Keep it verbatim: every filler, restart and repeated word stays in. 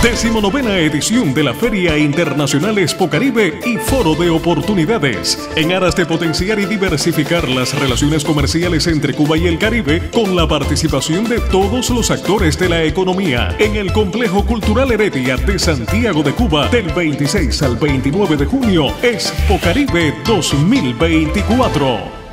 Decimonovena edición de la Feria Internacional Expo Caribe y Foro de Oportunidades, en aras de potenciar y diversificar las relaciones comerciales entre Cuba y el Caribe, con la participación de todos los actores de la economía, en el Complejo Cultural Heredia de Santiago de Cuba, del veintiséis al veintinueve de junio, Expo Caribe dos mil veinticuatro.